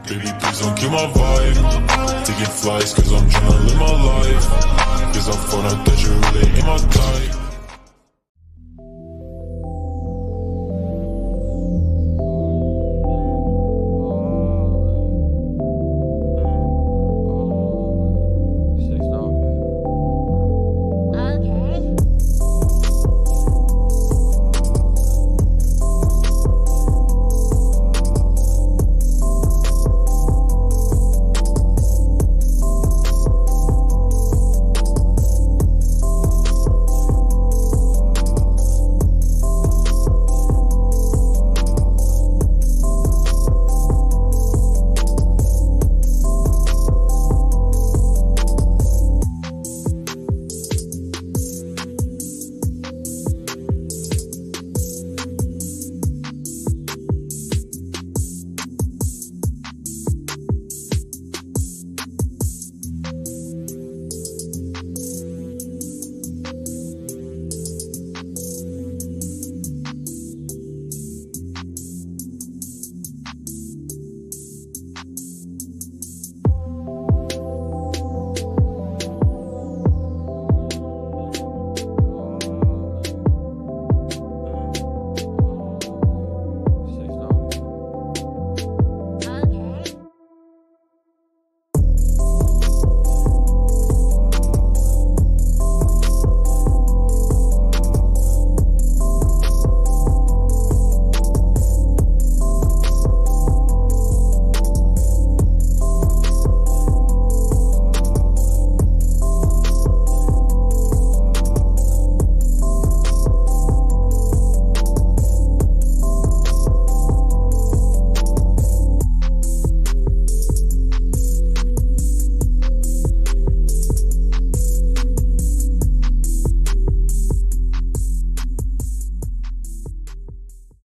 Baby, please don't kill my vibe. Taking flights cause I'm tryna live my life. Cause I found out that you really ain't my type.